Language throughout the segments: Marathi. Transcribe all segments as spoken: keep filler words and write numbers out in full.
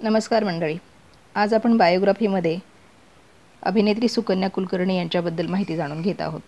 नमस्कार मंडळी. आज आपण बायोग्राफीमध्ये अभिनेत्री सुकन्या कुलकर्णी यांच्याबद्दल माहिती जाणून घेत आहोत.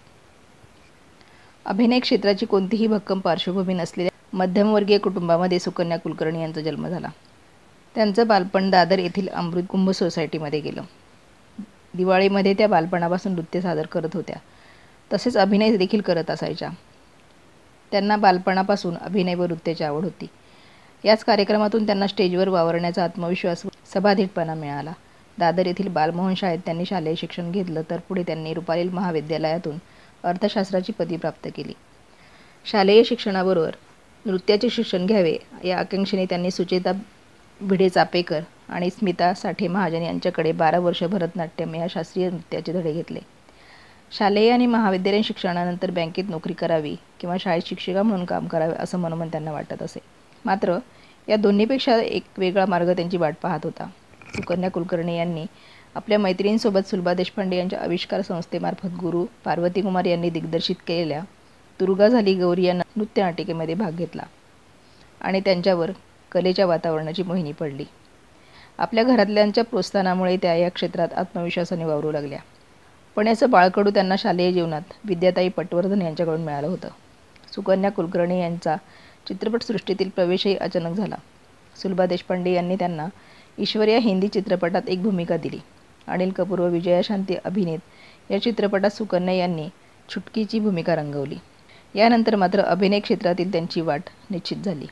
अभिनय क्षेत्राची कोणतीही भक्कम पार्श्वभूमी नसलेल्या मध्यमवर्गीय कुटुंबामध्ये सुकन्या कुलकर्णी यांचा जन्म झाला. त्यांचं बालपण दादर येथील अमृत कुंभ सोसायटीमध्ये गेलं. दिवाळीमध्ये त्या बालपणापासून नृत्य सादर करत होत्या, तसेच अभिनय देखील करत असायच्या. त्यांना बालपणापासून अभिनय व नृत्याची आवड होती. याच कार्यक्रमातून त्यांना स्टेजवर वावरण्याचा आत्मविश्वास व सभाधीटपणा मिळाला. दादर येथील बालमोहन शाळेत त्यांनी शालेय शिक्षण घेतलं, तर पुढे त्यांनी रुपाली महाविद्यालयातून अर्थशास्त्राची पदवी प्राप्त केली. शालेय शिक्षणाबरोबर नृत्याचे शिक्षण घ्यावे या आकांक्षेने त्यांनी सुचेता भिडे चापेकर आणि स्मिता साठे महाजन यांच्याकडे बारा वर्ष भरतनाट्यम या शास्त्रीय नृत्याचे धडे घेतले. शालेय आणि महाविद्यालयीन शिक्षणानंतर बँकेत नोकरी करावी किंवा शाळेत शिक्षिका म्हणून काम करावे असं मनोमन त्यांना वाटत असे. मात्र या दोन्हीपेक्षा एक वेगळा मार्ग त्यांची वाट पाहत होता. सुकन्या कुलकर्णी यांनी आपल्या मैत्रिणींसोबत सुलभा देशपांडे यांच्या आविष्कार संस्थेमार्फत गुरु पार्वती कुमार यांनी दिग्दर्शित केलेल्या दुर्गा झाली गौरी या नृत्यनाटिकेमध्ये भाग घेतला आणि त्यांच्यावर कलेच्या वातावरणाची मोहिनी पडली. आपल्या घरातल्यांच्या प्रोत्साहनामुळे त्या या क्षेत्रात आत्मविश्वासाने वावरू लागल्या. पण याचं बाळकडू त्यांना शालेय जीवनात विद्याताई पटवर्धन यांच्याकडून मिळालं होतं. सुकन्या कुलकर्णी यांचा चित्रपटसृष्टीतील प्रवेशही अचानक झाला. सुलभा देशपांडे यांनी त्यांना ईश्वर या हिंदी चित्रपटात एक भूमिका दिली. अनिल कपूर व विजयाशांती अभिनीत या चित्रपटात सुकन्या यांनी छुटकीची भूमिका रंगवली. यानंतर मात्र अभिनय क्षेत्रातील त्यांची वाट निश्चित झाली.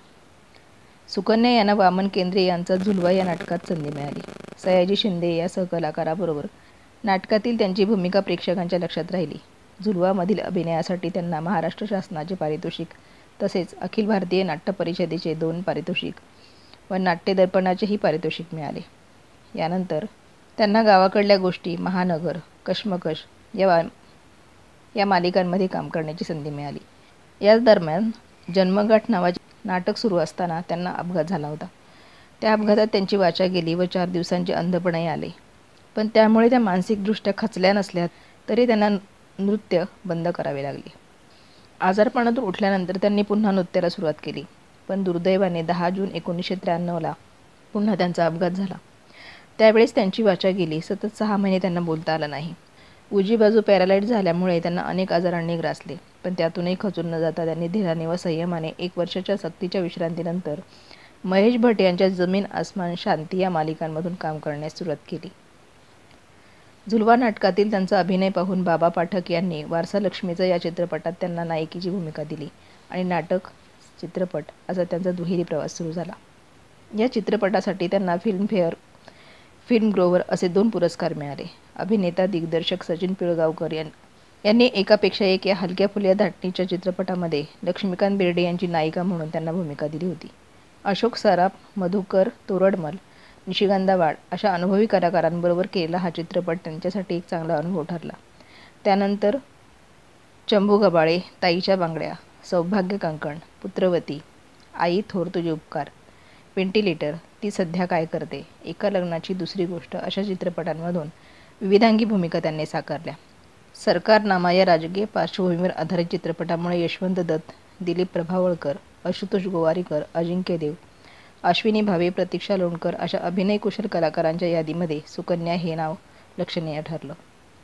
सुकन्या यांना वामन केंद्रे यांचा झुलवा या नाटकात संधी मिळाली. सयाजी शिंदे या सहकलाकाराबरोबर नाटकातील त्यांची भूमिका प्रेक्षकांच्या लक्षात राहिली. झुलवामधील अभिनयासाठी त्यांना महाराष्ट्र शासनाचे पारितोषिक तसेच अखिल भारतीय नाट्य परिषदेचे दोन पारितोषिक व नाट्य दर्पणाचेही पारितोषिक मिळाले. यानंतर त्यांना गावाकडल्या गोष्टी, महानगर, कश्मकश या या मालिकांमध्ये काम करण्याची संधी मिळाली. याच दरम्यान जन्मगाठ नावाचे नाटक सुरू असताना त्यांना अपघात झाला होता. त्या अपघातात त्यांची वाचा गेली व चार दिवसांचे अंधपणही आले. पण त्यामुळे त्या मानसिकदृष्ट्या खचल्या नसल्या तरी त्यांना नृत्य बंद करावे लागले. आजारपणातून उठल्यानंतर त्यांनी पुन्हा नृत्याला सुरुवात केली. पण दुर्दैवाने दहा जून एकोणीसशे त्र्याण्णवला पुन्हा त्यांचा अपघात झाला. त्यावेळेस त्यांची वाचा गेली. सतत सहा महिने त्यांना बोलता आलं नाही. उजवी बाजू पॅरालाइज झाल्यामुळे त्यांना अनेक आजारांनी ग्रासले. पण त्यातूनही खचून न जाता त्यांनी धीराने व संयमाने एक वर्षाच्या सक्तीच्या विश्रांतीनंतर महेश भट यांच्या जमीन आसमान शांती या मालिकांमधून काम करण्यास सुरुवात केली. झुलवा नाटकातील त्यांचा अभिनय पाहून बाबा पाठक यांनी वारसा लक्ष्मीचा या चित्रपटात त्यांना नायिकेची भूमिका दिली आणि नाटक चित्रपट असा त्यांचा दुहेरी प्रवास सुरू झाला. या चित्रपटासाठी त्यांना फिल्मफेअर, फिल्म ग्रोवर असे दोन पुरस्कार मिळाले. अभिनेता दिग्दर्शक सचिन पिळगावकर यांनी एकापेक्षा एक या हलक्या फुल्या धाटणीच्या चित्रपटामध्ये लक्ष्मीकांत बेर्डे यांची नायिका म्हणून त्यांना भूमिका दिली होती. अशोक सराफ, मधुकर तोरडमल, निशिगंधा वाड अशा अनुभवी कलाकारांबरोबर केलेला हा चित्रपट त्यांच्यासाठी एक चांगला अनुभव ठरला. त्यानंतर चंबू गबाळे, ताईच्या बांगड्या, सौभाग्य कंकण, पुत्रवती, आई थोर तुझे उपकार, व्हेंटिलेटर, ती सध्या काय करते, एका लग्नाची दुसरी गोष्ट अशा चित्रपटांमधून विविधांगी भूमिका त्यांनी साकारल्या. सरकारनामा या राजकीय पार्श्वभूमीवर आधारित चित्रपटामुळे यशवंत दत्त, दिलीप प्रभावळकर, आशुतोष गोवारीकर, अजिंक्य देव, अश्विनी भावे, प्रतीक्षा लोणकर अशा अभिनय कुशल कलाकारांच्या यादीमध्ये सुकन्या हे नाव लक्षणीय ठरलं.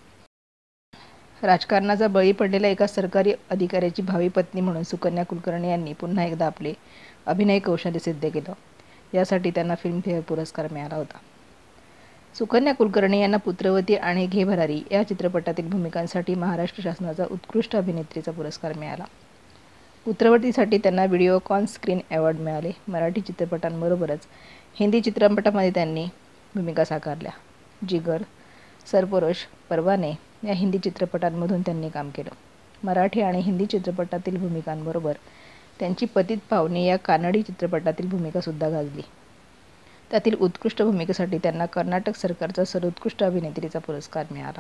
राजकारणाचा बळी पडलेल्या एका सरकारी अधिकाऱ्याची भावी पत्नी म्हणून सुकन्या कुलकर्णी यांनी पुन्हा एकदा आपले अभिनय कौशल्य सिद्ध केलं. यासाठी त्यांना फिल्मफेअर पुरस्कार मिळाला होता. सुकन्या कुलकर्णी यांना पुत्रवती आणि घे भरारी या चित्रपटातील भूमिकांसाठी महाराष्ट्र शासनाचा उत्कृष्ट अभिनेत्रीचा पुरस्कार मिळाला. पुत्रवतीसाठी त्यांना व्हिडिओकॉन स्क्रीन अवॉर्ड मिळाले. मराठी चित्रपटांबरोबरच हिंदी चित्रपटामध्ये त्यांनी भूमिका साकारल्या. जिगर, सरफरोश, परवाने या हिंदी चित्रपटांमधून त्यांनी काम केलं. मराठी आणि हिंदी चित्रपटातील भूमिकांबरोबर त्यांची पतित पावनी या कानडी चित्रपटातील भूमिकासुद्धा गाजली. त्यातील उत्कृष्ट भूमिकेसाठी त्यांना कर्नाटक सरकारचा सर्वोत्कृष्ट अभिनेत्रीचा पुरस्कार मिळाला.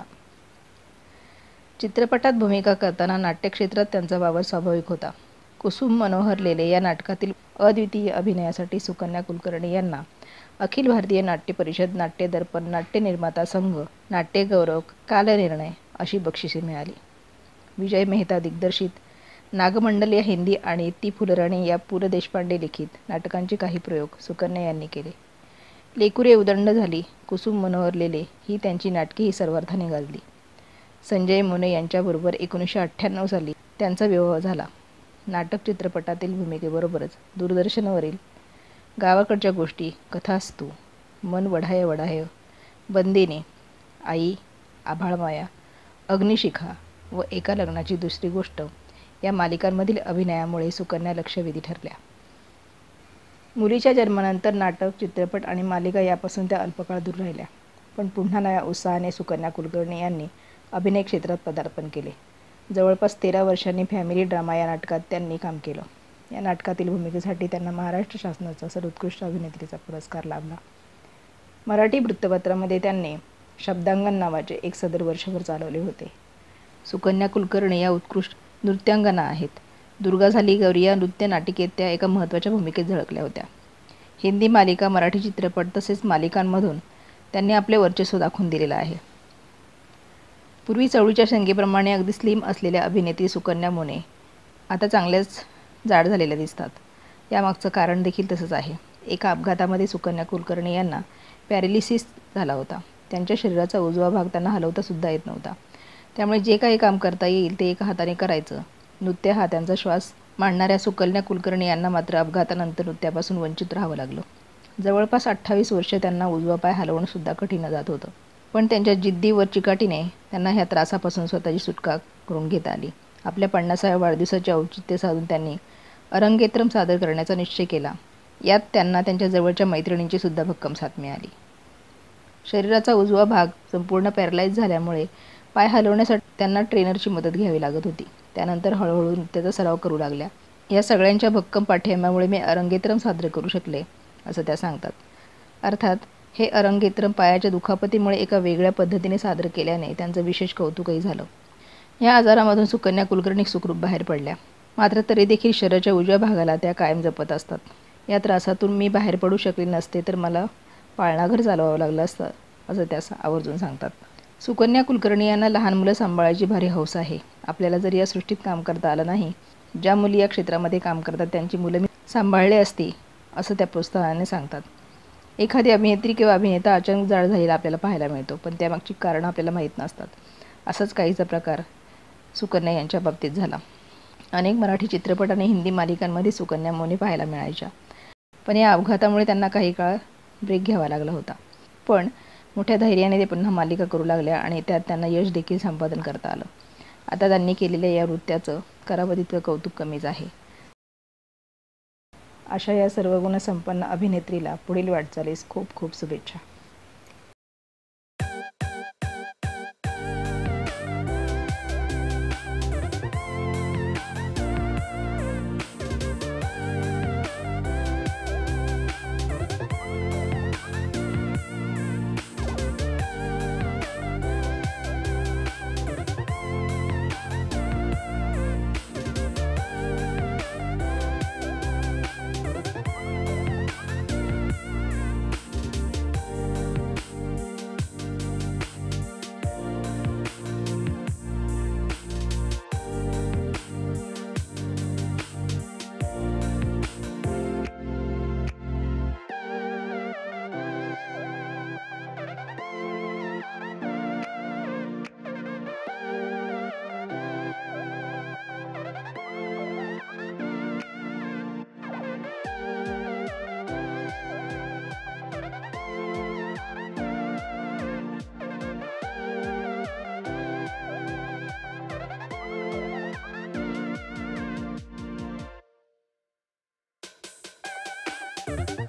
चित्रपटात भूमिका करताना नाट्यक्षेत्रात त्यांचा वावर स्वाभाविक होता. कुसुम मनोहर लेले या नाटकातील अद्वितीय अभिनयासाठी सुकन्या कुलकर्णी यांना अखिल भारतीय नाट्य परिषद, नाट्य दर्पण, नाट्य निर्माता संघ, नाट्य गौरव, कालनिर्णय अशी बक्षिसे मिळाली. विजय मेहता दिग्दर्शित नागमंडल या हिंदी आणि ती फुलराणी या पु ल देशपांडे लिखित नाटकांचे काही प्रयोग सुकन्या यांनी केले. लेकुरे उदंड झाली, कुसुम मनोहरलेले ही त्यांची नाटकेही सर्वार्थाने गाजली. संजय मोने यांच्याबरोबर एकोणीसशे अठ्ठ्याण्णव साली त्यांचा विवाह झाला. नाटक चित्रपटातील भूमिकेबरोबरच दूरदर्शनवरील गावाकडच्या गोष्टी, कथास्तू, मन वढाय वढाय, बंदिनी, आई, आभाळमाया, अग्निशिखा व एका लग्नाची दुसरी गोष्ट या मालिकांमधील अभिनयामुळे सुकन्या लक्षवेधी ठरल्या. मुलीच्या जन्मानंतर नाटक, चित्रपट आणि मालिका यापासून त्या अल्पकाळ दूर राहिल्या. पण पुन्हा नव्या उत्साहाने सुकन्या कुलकर्णी यांनी अभिनय क्षेत्रात पदार्पण केले. जवळपास तेरा वर्षांनी फॅमिली ड्रामा या नाटकात त्यांनी काम केलं. या नाटकातील भूमिकेसाठी त्यांना महाराष्ट्र शासनाचा सर्वोत्कृष्ट अभिनेत्रीचा पुरस्कार लाभला. मराठी वृत्तपत्रामध्ये त्यांनी शब्दांगण नावाचे एक सदर वर्षभर चालवले होते. सुकन्या कुलकर्णी या उत्कृष्ट नृत्यांगना आहेत. दुर्गा झाली गौरी या नृत्य नाटिकेत त्या एका महत्त्वाच्या भूमिकेत झळकल्या होत्या. हिंदी मालिका, मराठी चित्रपट तसेच मालिकांमधून त्यांनी आपले वर्चस्व दाखवून दिलेलं आहे. पूर्वी चवळीच्या शेंगेप्रमाणे अगदी स्लिम असलेल्या अभिनेत्री सुकन्या मोने आता चांगल्याच जाड झालेल्या दिसतात. यामागचं कारण देखील तसंच आहे. एका अपघातामध्ये सुकन्या कुलकर्णी यांना पॅरालिसिस झाला होता. त्यांच्या शरीराचा उजवा भाग त्यांना हलवता सुद्धा येत नव्हता. त्यामुळे जे काही काम करता येईल ते एका हाताने करायचं. नृत्य हा त्यांचा श्वास मांडणाऱ्या सुकन्या कुलकर्णी यांना मात्र अपघातानंतर नृत्यापासून वंचित राहावं लागलं. जवळपास अठ्ठावीस वर्ष त्यांना उजवा पाय हलवणं सुद्धा कठीण जात होतं. पण त्यांच्या जिद्दी व चिकाटीने त्यांना ह्या त्रासापासून स्वतःची सुटका करून घेता आली. आपल्या पन्नासाव्या वाढदिवसाचे औचित्य साधून त्यांनी अरंगेत्रम सादर करण्याचा निश्चय केला. यात त्यांना त्यांच्या जवळच्या मैत्रिणींची सुद्धा भक्कम साथ मिळाली. शरीराचा उजवा भाग संपूर्ण पॅरालाइज झाल्यामुळे पाय हलवण्यासाठी त्यांना ट्रेनरची मदत घ्यावी लागत होती. त्यानंतर हळूहळू नृत्याचा सराव करू लागल्या. या सगळ्यांच्या भक्कम पाठिंब्यामुळे मी अरंगेत्रम सादर करू शकले, असं त्या सांगतात. अर्थात हे अरंगेत्रम पायाच्या दुखापतीमुळे एका वेगळ्या पद्धतीने सादर केल्याने त्यांचं विशेष कौतुकही झालं. या आजारामधून सुकन्या कुलकर्णी सुखरूप बाहेर पडल्या. मात्र तरी देखील शरीराच्या उजव्या भागाला त्या कायम जपत असतात. या त्रासातून मी बाहेर पडू शकले नसते तर मला पाळणाघर चालवावं लागलं असतं, असं त्या आवर्जून सांगतात. सुकन्या कुलकर्णी यांना लहान मुलं सांभाळायची भारी हौस आहे. आपल्याला जर या सृष्टीत काम करता आलं नाही, ज्या मुली या क्षेत्रामध्ये काम करतात त्यांची मुलं मी सांभाळली असती, असं त्या प्रोत्साहाने सांगतात. एखादी अभिनेत्री किंवा अभिनेता अचानक जाड झालेला आपल्याला पाहायला मिळतो, पण त्यामागची कारणं आपल्याला माहीत नसतात. असाच काहीचा प्रकार सुकन्या यांच्या बाबतीत झाला. अनेक मराठी चित्रपट आणि हिंदी मालिकांमध्ये सुकन्या मोने पाहायला मिळायच्या. पण या अपघातामुळे त्यांना काही काळ ब्रेक घ्यावा लागला होता. पण मोठ्या धैर्याने ते पुन्हा मालिका करू लागल्या आणि त्यात त्यांना यश देखील संपादन करता आलं. आता त्यांनी केलेल्या या नृत्याचं करावं तितकं कौतुक कमीच आहे. अशा या सर्व गुणसंपन्न अभिनेत्रीला पुढील वाटचालीस खूप खूप शुभेच्छा. Thank you.